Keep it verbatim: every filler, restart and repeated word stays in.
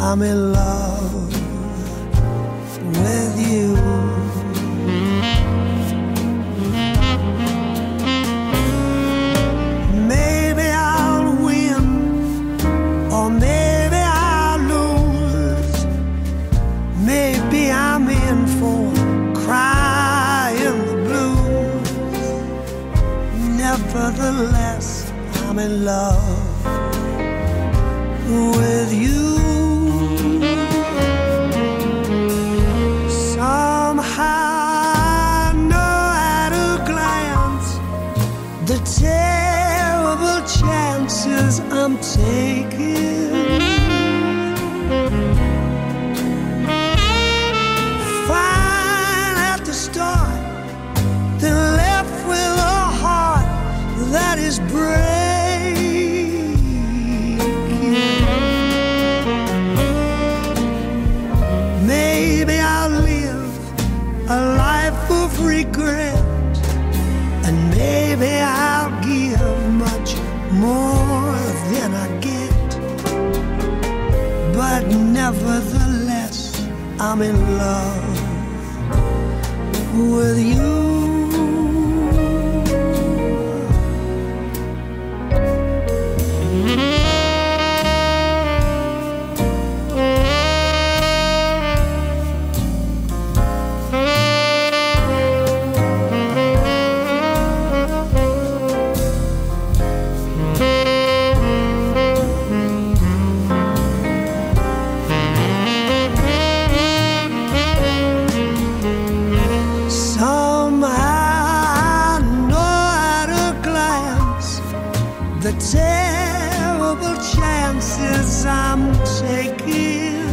I'm in love with you. Maybe I'll win, or maybe I'll lose. Maybe I'm in for crying the blues. Nevertheless, I'm in love with you. Terrible chances I'm taking. Fine at the start, then left with a heart that is breaking. Maybe I'll live a life of regret, and maybe I'll give much more than I get. But nevertheless, I'm in love with you. The terrible chances I'm taking.